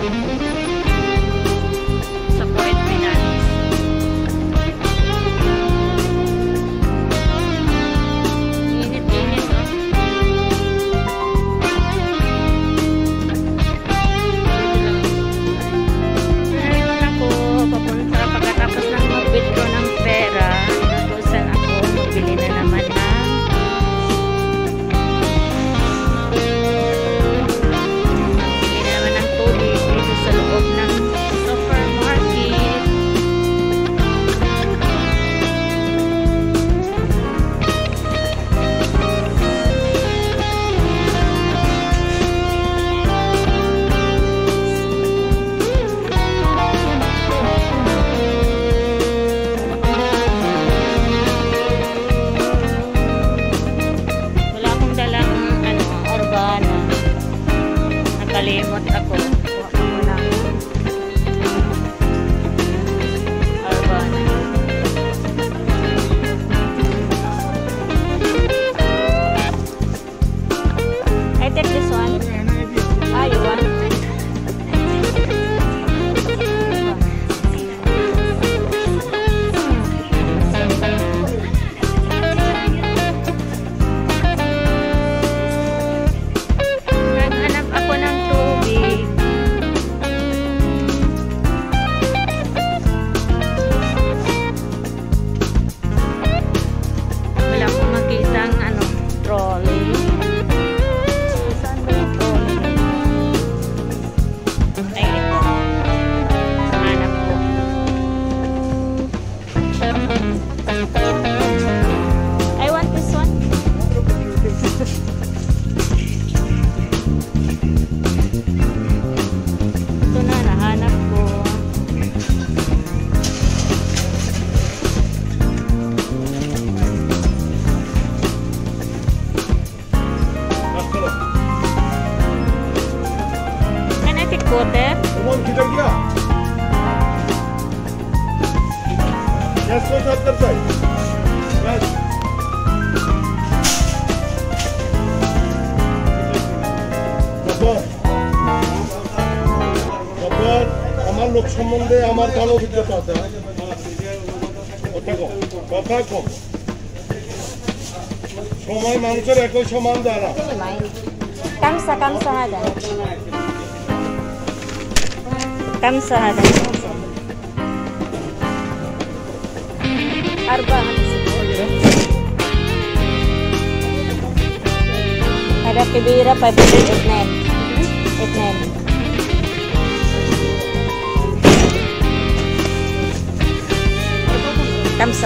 Sa Point Finalis. Init-init, oh. Ngayon ako, papunta pagkatapos ng mag-withdraw ng pera, natusan ako, magbili na naman na sa loob ng supermarket. Wala akong dalang Orbana. Nakalimot ako. Take this one. Ah, you want? Naghanap ako ng tubig. Wala akong makitang trolley. I want this one. Ito na, nahanap ko. Can I take water? Yes, go to the other side. Yes. আমার লোক সম্বন্ধে আমার ভালো অভিজ্ঞতা আছে। কথা কম। সময় মানুষের একই সমান যায় না। Kamsa hada. Kamsa hada. Arba. Ada kibira 589. 89. Kamsa.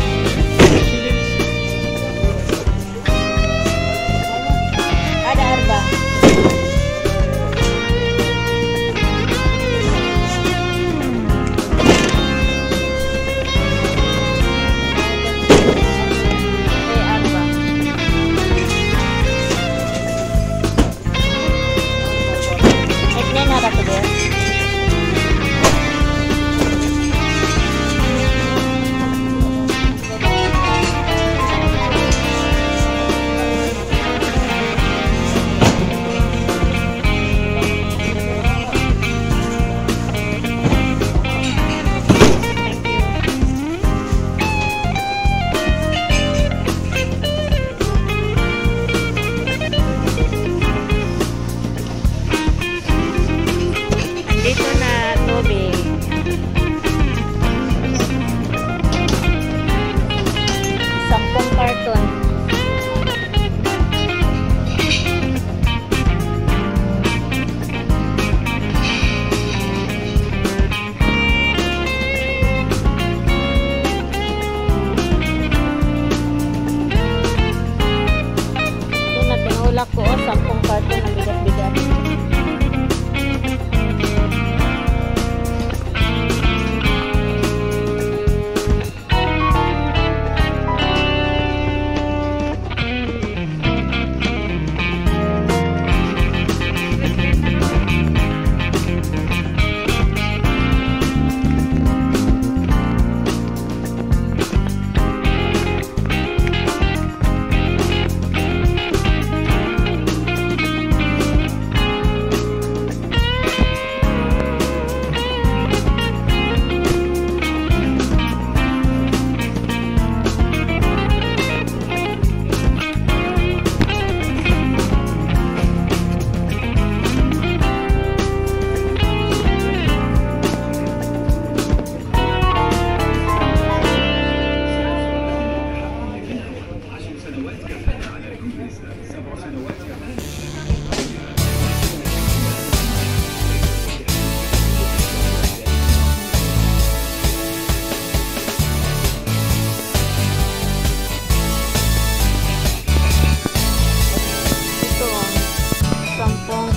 Ada arba.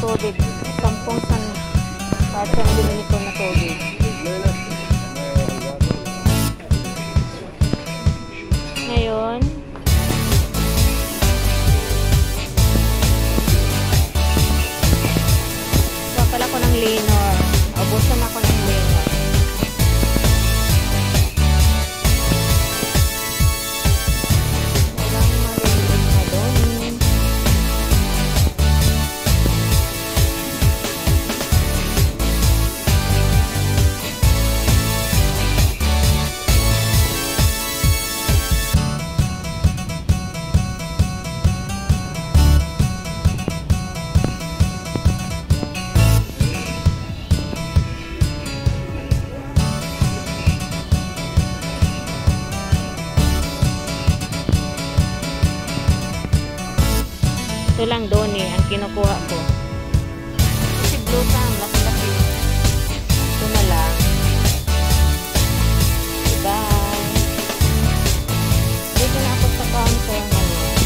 tubig. 10 san pato ang binili ko na tubig. Ngayon, pala ko ng Lenor. Ubusan ako ng Lenor. Walang maliliit na doon. Ito lang doon ang kinukuha ko. Kasi blue pa, ang laki-laki. Ito na lang. Bye! Dito na ako sa counter ngayon.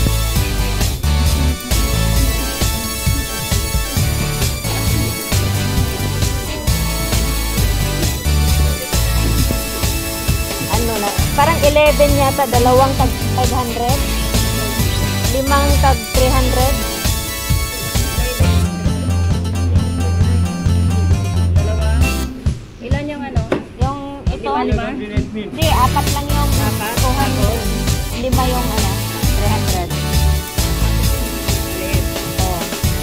Ano na, parang 11 yata, dalawang tag 500. 5 tag 300. Ilan yung ano? Yung ito? 5? Hindi, 4 lang yung 200. 5 yung ano, 300. Oh.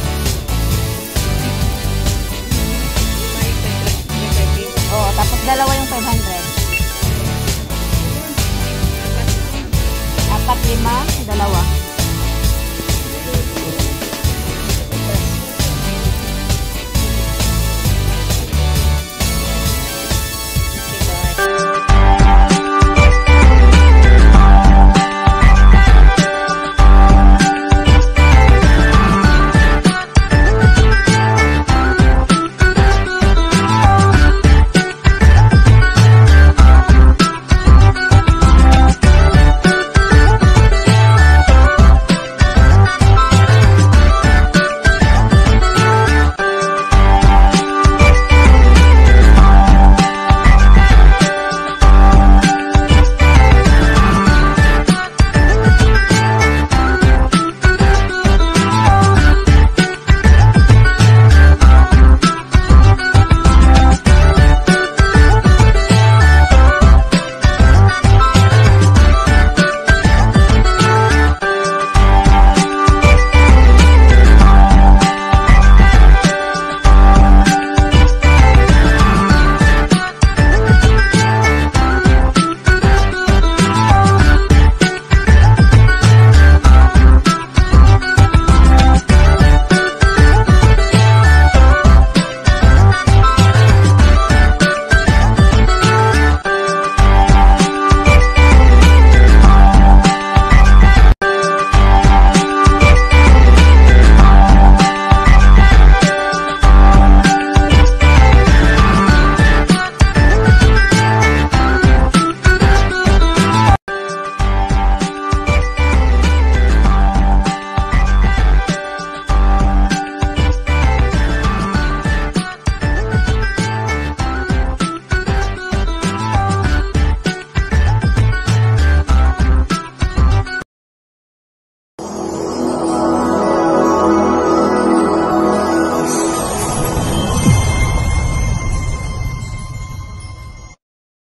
Oh, tapos dalawa yung 500. 4, 5, dalawa.